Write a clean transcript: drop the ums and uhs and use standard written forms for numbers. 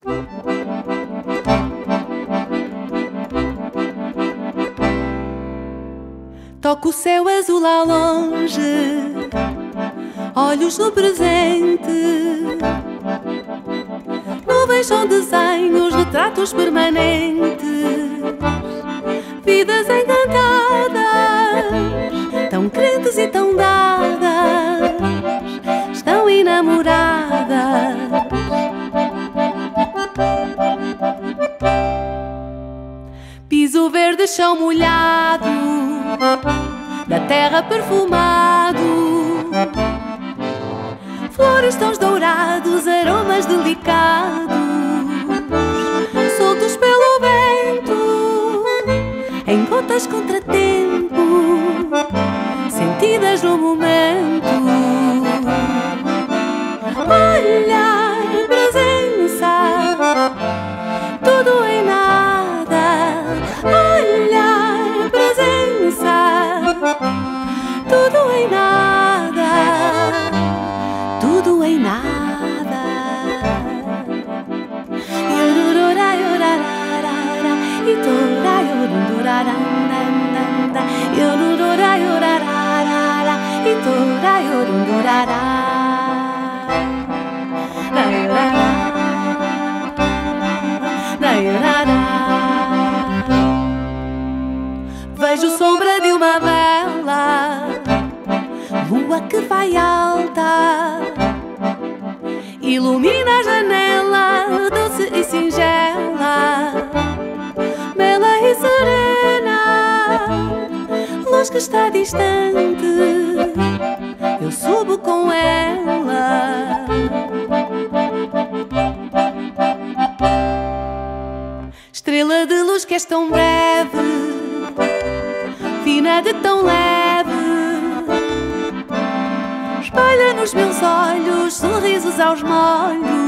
Toco o céu azul ao longe, olhos no presente. Nuvens são desenhos, retratos permanentes. Vidas encantadas, tão crentes e tão dadas, estão enamoradas. Piso verde, chão molhado, da terra perfumado. Flores, tons dourados, aromas delicados, soltos pelo vento, em gotas contratempo, sentidas no momento. Olhar, presença, tudo em nada. Olhar, presença, tudo em nada. Tudo em nada. Yorurura, yorarara, itora, yorunduraranda, yorurura, yorarara, itora, yorundurara. Vejo sombra de uma vela, lua que vai alta, ilumina a janela, doce e singela, bela e serena, luz que está distante, eu subo com ela. Estrela de luz que és tão breve, fina de tão leve, espalha nos meus olhos sorrisos aos molhos.